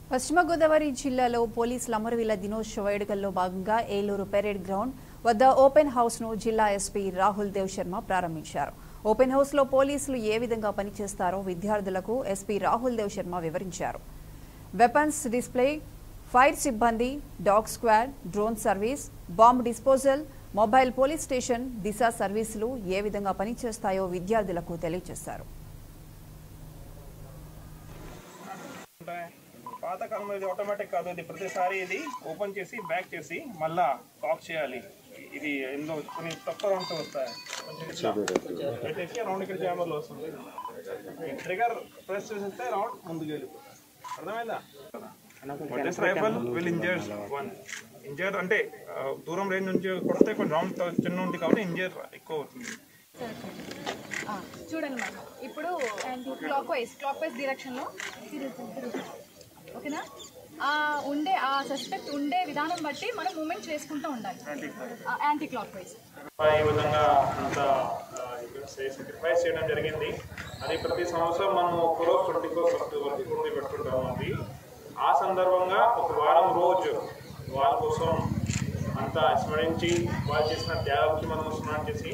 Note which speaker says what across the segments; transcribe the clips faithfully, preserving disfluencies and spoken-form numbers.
Speaker 1: పశ్చిమ గోదావరి జిల్లాలో పోలీసుల అమరవీరుల దినోత్సవ వేడుకల్లో భాగంగా ఏలూరు పెరేడ్ గ్రౌండ్ వద్ద ఓపెన్ హౌస్ ను జిల్లా ఎస్పీ రాహుల్ దేవ్ శర్మ ప్రారంభించారు. ఓపెన్ హౌస్ లో పోలీసులు ఏ విధంగా పనిచేస్తారో విద్యార్థులకు ఎస్పీ రాహుల్ దేవ్ శర్మ వివరించారు. వెపన్స్ డిస్ప్లే, ఫైర్ సిబ్బంది, dog squad, drone service, bomb disposal, mobile police station, Disha సర్వీసులు ఏ విధంగా పనిచేస్తాయో విద్యార్థులకు తెలియజేశారు.
Speaker 2: పాతకాలంలో ఇది ఆటోమేటిక్ కాదు, ఇది ప్రతిసారి ఇది ఓపెన్ చేసి బ్యాక్ చేసి మళ్ళా లాక్ చేయాలి. ఇది ఇందులో కొన్ని తక్కువ రౌండ్స్ వస్తాయి, పెట్టేసి రౌండ్ ఇక్కడ జామర్లో వస్తుంది. ట్రిగర్ ప్రెస్ చేస్తే రౌండ్ ముందుకు వెళ్ళిపోతుంది. అర్థమైందా? This rifle will injure one injure అంటే దూరం రేంజ్ నుంచి కొడితే కొంచెం రౌండ్ చిన్న ఉంది కాబట్టి ఇంజర్ ఎక్కువ అవుతుంది.
Speaker 3: చూడండి మేడం, ఇప్పుడు క్లాక్ వైజ్ క్లాక్ వైజ్ డైరెక్షన్లో ఓకేనా, ఉండే ఆ సస్పెక్ట్ ఉండే విధానం బట్టి మనం మూమెంట్ చేసుకుంటూ ఉండాలి యాంటీ క్లాక్ వైజ్.
Speaker 2: ఈ విధంగా అంత సాక్రిఫైస్ చేయడం జరిగింది. అది ప్రతి సంవత్సరం మనం ఒక రోజు ట్వంటీ ఫోర్ ఫస్ట్ వరకు గుర్తు పెట్టుకుంటాం. అది ఆ సందర్భంగా ఒక వారం రోజు వాళ్ళ కోసం అంతా స్మరించి వాళ్ళు చేసిన త్యాగానికి మనం స్మరణ చేసి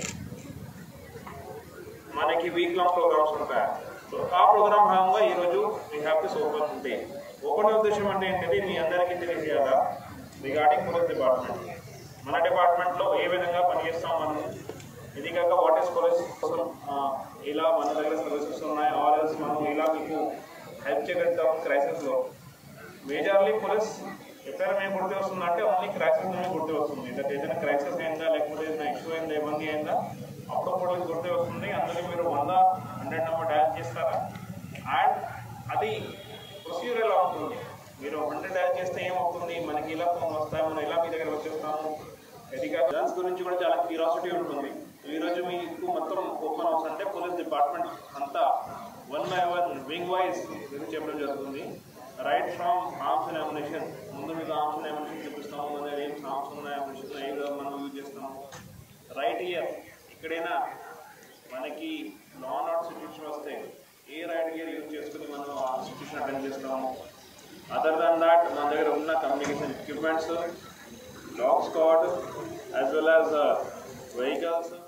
Speaker 2: మనకి వీక్ లాంగ్ ప్రోగ్రామ్స్ ఉంటాయి. సో ఆ ప్రోగ్రామ్ భాగంగా ఈరోజు we have this open day. Open ఉద్దేశం అంటే ఏంటిది మీ అందరికీ తెలియజేయాలా రిగార్డింగ్ పోలీస్ డిపార్ట్మెంట్, మన డిపార్ట్మెంట్లో ఏ విధంగా పనిచేస్తాం మనం, ఇది కాక వాట్ ఈస్ పోలీస్ ఇలా మన దగ్గర సర్వీసెస్ ఉన్నాయి, ఆర్ఎల్స్ మనం ఇలా మీకు హెల్ప్ చేయగలుగుతాం క్రైసిస్లో. మేజర్లీ పోలీస్ ఎప్పుడైనా మేము గుర్తు వస్తుందా అంటే ఓన్లీ క్రైసిస్ నుంచి గుర్తు వస్తుంది. దట్ ఏదైనా క్రైసిస్ అయిందా లేకపోతే ఏదైనా ఇష్యూ అయిందా ఇబ్బంది అయిందా అప్పుడు పోలీస్ గుర్తు వస్తుంది. అందులో మీరు వంద హండ్రెడ్ నెంబర్ డయల్ చేస్తారా అండ్ అది ప్రొసీజర్ ఎలా ఉంటుంది, మీరు హండ్రెడ్ డయల్ చేస్తే ఏమవుతుంది, మనకి ఇలా ఫోన్ వస్తాయి, మనం ఇలా మీ దగ్గర వచ్చేస్తాము. ఇది కాక దాని గురించి కూడా చాలా క్యూరియాసిటీ ఉంటుంది. ఈరోజు మీకు మొత్తం ఓపెన్ హౌస్ అంటే పోలీస్ డిపార్ట్మెంట్ అంతా one by one wing wise గురించి చెప్పడం జరుగుతుంది. Right from arms and ammunition, ముందు మీకు ఆర్మ్స్ అండ్ అమ్యునిషన్ చూపిస్తాము, మన ఏం ఆర్మ్స్ ఉన్నాయి, అమ్యునిషన్ ఏ విధంగా మనం యూజ్ చేస్తాము. రైట్ ఇయర్ ఎక్కడైనా మనకి లా అండ్ ఆర్డర్ సిచ్యువేషన్ వస్తే ఏ రైట్ ఇయర్ యూజ్ చేసుకుని మనం ఆ సిచ్యువేషన్ అటెండ్ చేస్తాము. అదర్ దాన్ దాట్ మన దగ్గర ఉన్న communication equipments, dog squad as well as vehicles